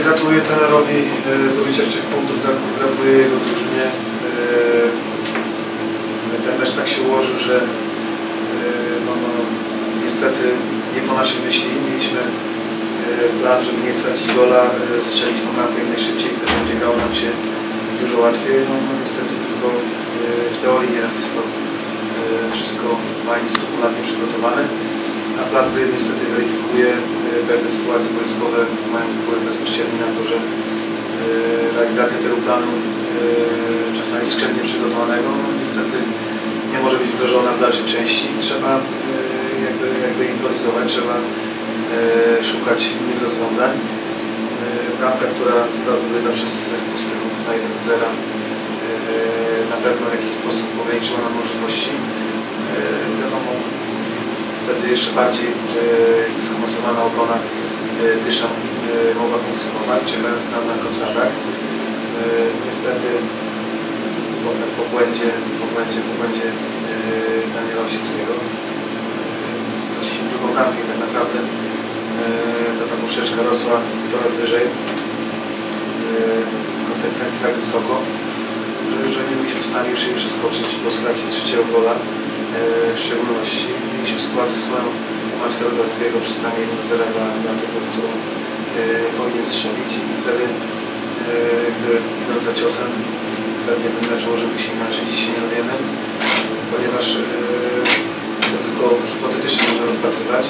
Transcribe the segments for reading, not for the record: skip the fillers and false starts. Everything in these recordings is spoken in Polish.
Gratuluję trenerowi zdobycia 3 punktów, gratuluję jego drużynie. Ten mecz tak się ułożył, że niestety nie po naszej myśli. Mieliśmy plan, żeby nie stracić gola, strzelić tą bramkę jak najszybciej, wtedy będzie grało nam się dużo łatwiej. Niestety tylko w teorii nieraz jest to wszystko fajnie, skrupulatnie przygotowane, a plac gry niestety weryfikuje pewne sytuacje boiskowe, mają wpływ bezpośredni na to, że realizacja tego planu czasami skrzętnie przygotowanego niestety nie może być wdrożona w dalszej części. Trzeba jakby improwizować, trzeba szukać innych rozwiązań. Bramka, która została zdobyta przez zespół Stychów na 1-0 na pewno w jakiś sposób ograniczyła nam możliwości. Wiadomo, wtedy jeszcze bardziej skomasowana obrona Tyszan mogła funkcjonować, czekając na kontratak. Niestety potem po błędzie Daniela Osieckiego straciliśmy drugą bramkę i tak naprawdę ta poprzeczka rosła coraz wyżej. W konsekwencji tak wysoko, że nie byliśmy w stanie już jej przeskoczyć po stracie trzeciego gola. W szczególności mieliśmy sytuację swoją Maćka Rogalskiego przy stanie 1-0 dla Turków, którą powinien strzelić i wtedy idąc za ciosem pewnie ten mecz ułożyłby się inaczej, dziś się nie dowiemy, ponieważ to tylko hipotetycznie można rozpatrywać.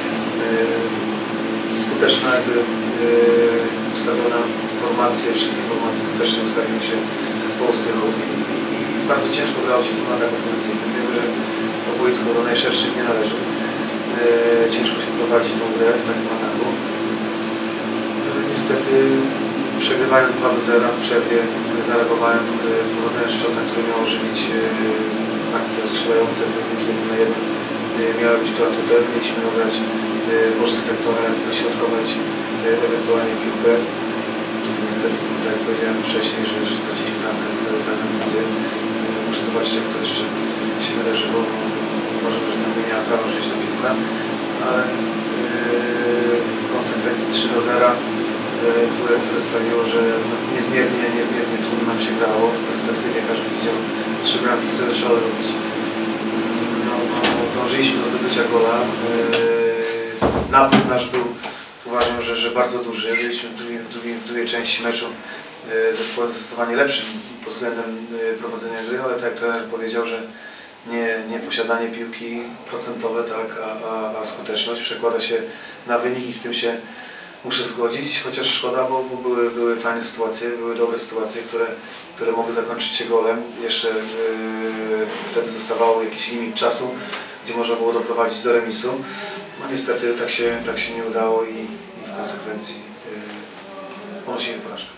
Skuteczna ustawiona formacja, wszystkie formacje skutecznie ustawiły się zespołu Stychów i bardzo ciężko grało się w tym ataku pozycyjnym. Wiemy, że to boisko do najszerszych nie należy. Ciężko się prowadzi tą grę w takim ataku. Niestety przegrywając 2-0 w przerwie zareagowałem wprowadzając Szczota, który miał ożywić akcje ostrzelające, wyniki 1-1. Miały być to atutem, mieliśmy grać w bocznych sektorach, dośrodkować ewentualnie piłkę. Niestety, tak jak powiedziałem wcześniej, że straciliśmy bramkę ze stałym fragmentem. Muszę zobaczyć, jak to jeszcze się wydarzyło. Uważam, że tam nie miała prawa przejść ta piłka, ale w konsekwencji 3-0, które sprawiło, że niezmiernie trudno nam się grało. W perspektywie każdy widział 3 bramki, które trzeba robić. Dążyliśmy do zdobycia gola. Napór nasz był, uważam, że bardzo duży. Byliśmy w drugiej części meczu zespołem zdecydowanie lepszym pod względem prowadzenia gry, ale tak jak trener powiedział, że nie posiadanie piłki procentowe, tak, a skuteczność przekłada się na wynik i z tym się muszę zgodzić, chociaż szkoda, bo były fajne sytuacje, były dobre sytuacje, które mogły zakończyć się golem. Jeszcze wtedy zostawało jakiś limit czasu, gdzie można było doprowadzić do remisu. No niestety tak się nie udało i w konsekwencji ponosimy porażkę.